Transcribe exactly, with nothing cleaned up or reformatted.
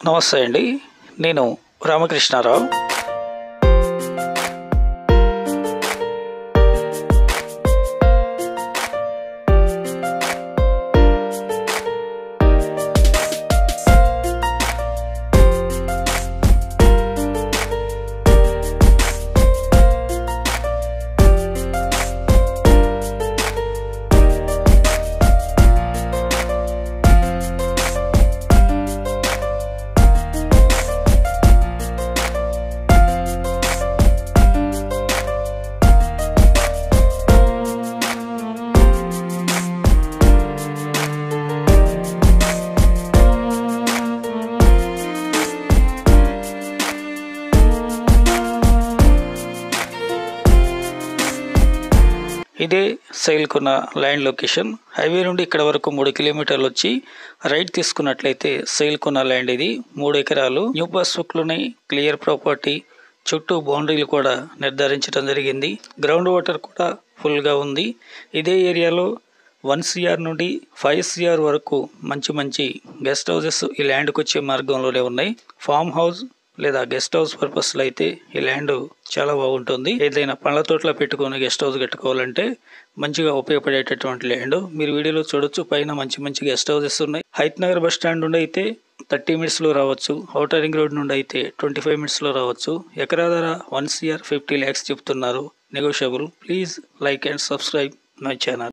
నమస్తే అండి, నేను రామకృష్ణారావు. ఇదే సేల్కున్న ల్యాండ్ లొకేషన్. హైవే నుండి ఇక్కడ వరకు మూడు కిలోమీటర్లు వచ్చి రైట్ తీసుకున్నట్లయితే సేల్కున్న ల్యాండ్ ఇది. మూడు ఎకరాలు న్యూ పాస్బుక్లోనే క్లియర్ ప్రాపర్టీ, చుట్టూ బౌండరీలు కూడా నిర్ధారించడం జరిగింది. గ్రౌండ్ వాటర్ కూడా ఫుల్గా ఉంది. ఇదే ఏరియాలో వన్ సిఆర్ నుండి ఫైవ్ సిఆర్ వరకు మంచి మంచి గెస్ట్ హౌసెస్ ఈ ల్యాండ్కి వచ్చే మార్గంలోనే ఉన్నాయి. ఫామ్ హౌస్ లేదా గెస్ట్ హౌస్ పర్పస్లో అయితే ఈ ల్యాండ్ చాలా బాగుంటుంది. ఏదైనా పండ్ల తోటలో పెట్టుకొని గెస్ట్ హౌస్ కట్టుకోవాలంటే మంచిగా ఉపయోగపడేటటువంటి ల్యాండ్. మీరు వీడియోలో చూడొచ్చు, పైన మంచి మంచి గెస్ట్ హౌసెస్ ఉన్నాయి. హైత్ నగర్ బస్ స్టాండ్ నుండి అయితే థర్టీ మినిట్స్లో రావచ్చు. ఔటర్ రింగ్ రోడ్ నుండి అయితే ట్వంటీ ఫైవ్ మినిట్స్లో రావచ్చు. ఎకరా ధర వన్ సిఆర్ ఫిఫ్టీ ల్యాక్స్ చెప్తున్నారు, negotiable. Please like and subscribe my channel.